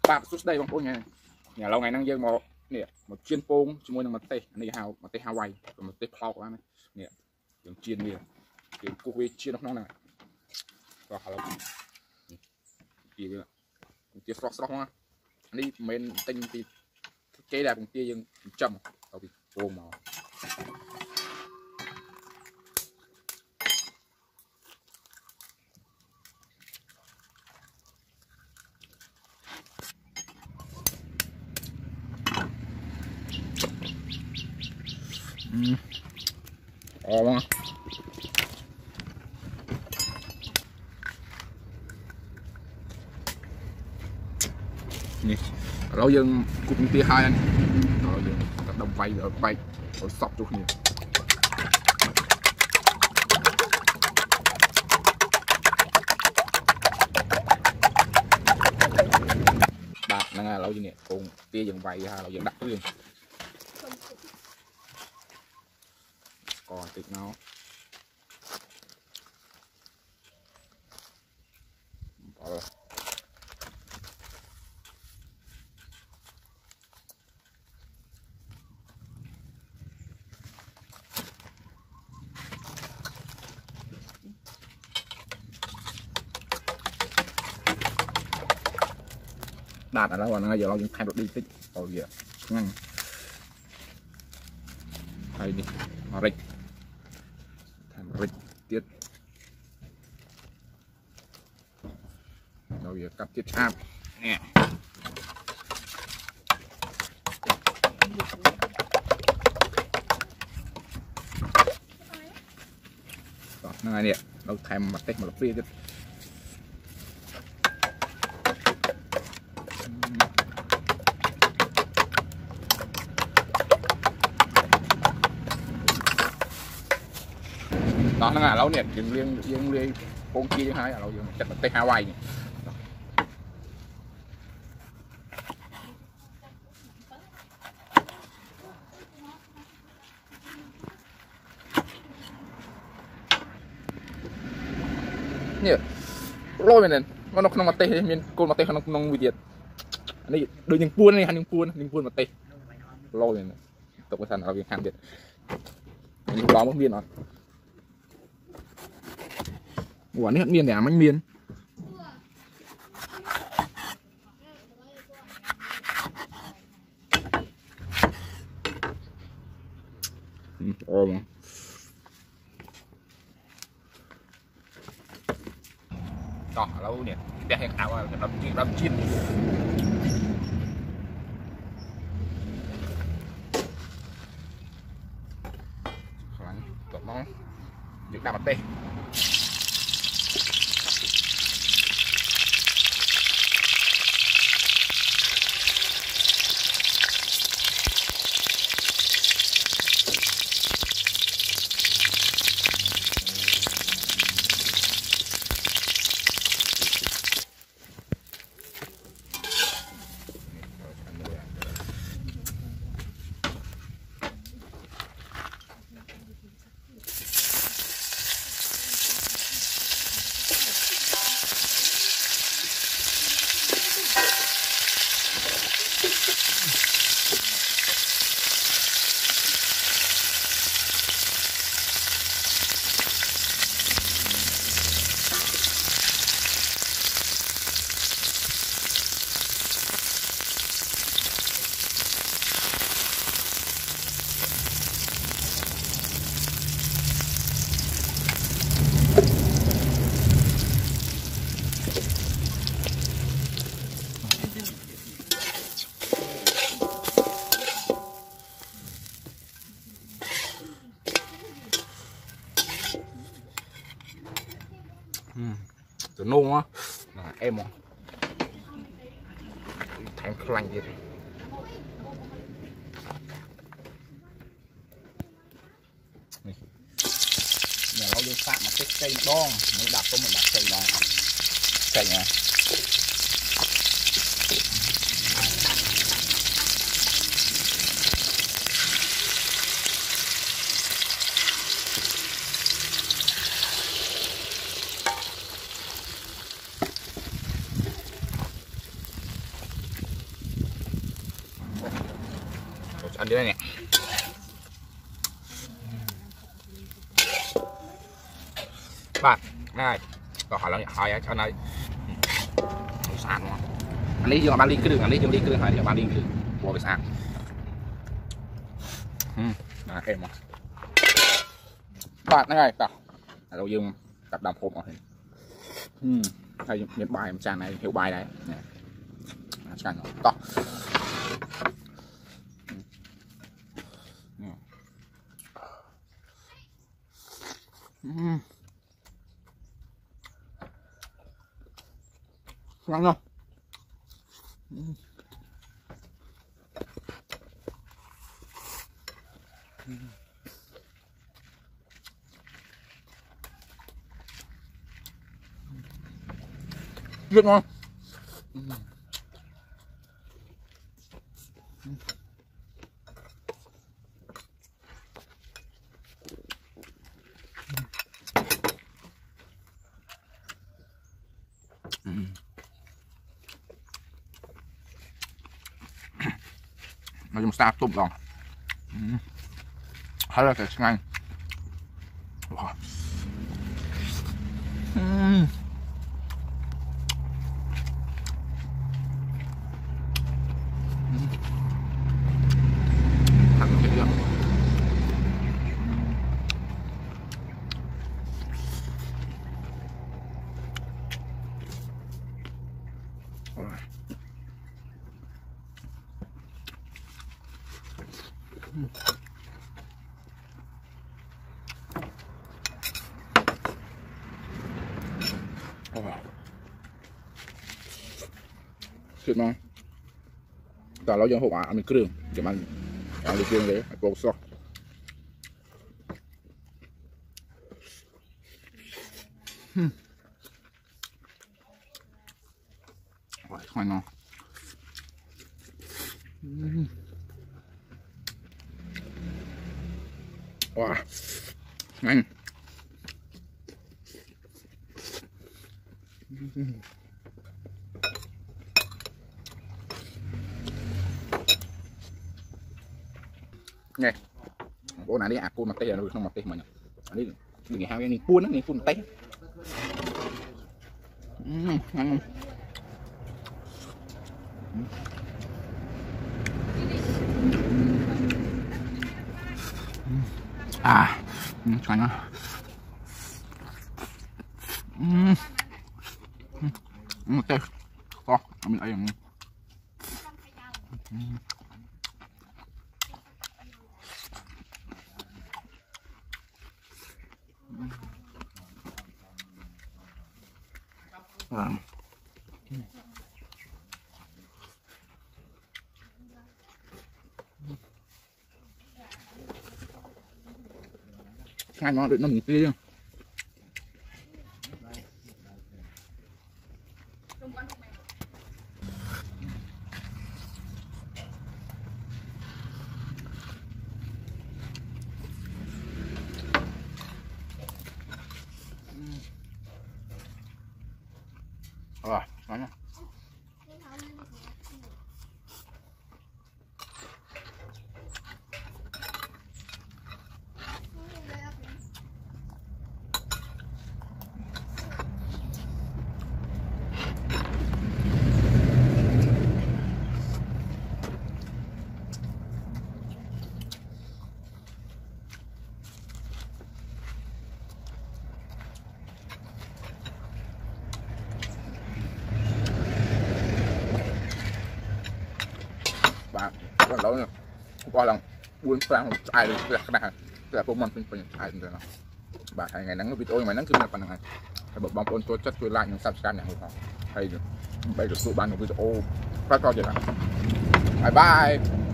bạc suốt đây bằng cô nhà lâu ngày năng dương một chuyên pôn cho môi năng mặt tê này hào mặt tê Hawaii rồi mặt tê plau của anh nè đường chiên nè đường cô quê chiên nó này và hào gì nữa tia frog ha đi men tinh thì cái đẹp tia dương chậm tao bị pôn màu ngon nè lâu dân cũng tia hai anh rồi đồng vay ở vay rồi sọc chút nè bạc năng lâu dân nè cùng tia dân vay ha lâu dân đặt luôn còn thịt nó đạt ở đó còn giờเรายังthay đổi đi tích rồi giờ ngăn hay đi rịch thành rịch tiết rồi giờ cắt tiết áp nè đó này nèเราthay mặt tích một phía tiết đó là lâu nè chuyện riêng con kia chứ hai là lâu chặt mặt tây Hawaii nè lôi mình nè nó không mặt tây miền côn mặt tây không nông việt này đôi những buôn này hàng những buôn mặt tây lôi này tục cái sản ở Việt Nam việt những đó mất miên rồi quả này hạt miên để ám anh miên mà đó lâu nè để hàng áo làm chiên tụi nó việc làm mặt tê từ nôn á em mà thành lành gì nhà nó vô phạm mà cái cây đong mới đặt có một đặt cây đong cây này ăn dưới đây nè. Bạn này có hỏi là hỏi cho này sàn không? Anh lấy dương ba ly cái đường, anh lấy dương ly cái đường, phải ba ly cái đường, bỏ cái sàn. Là kèm mà. Bạn này tao đầu dương tập đầm hộp rồi. Hay nhận bài sàn này hiểu bài đấy. Sàn to. Ngon không? Rất ngon. Nó dùng sa tôm rồi. Hay là cái ngon. Wow. Thằng cái gì? Tuyệt ngon. Ta lâu dân hộp ăn mình đường để ăn được đường đấy, bột sọ. Khoai ngon. Wow, ngon. Nghe bố này đi ăn cuốn mặt tê rồi không mặt tê mình đi đừng hao cái này cuốn nó này cuốn tê. Ngon lắm. Tê to mình ấy. Hai nó đợi nó mình tươi. Ngon. Bạn đó qua lòng buôn sang ai được cái này là bộ mônเป็นai được nào bạn hay ngày nắng video mà nắng cứ là phần này hay bật bóng ôn tôi chất tôi like những subscribe này không hay được bây giờ tụi bạn video phát cho vậy nào bye bye.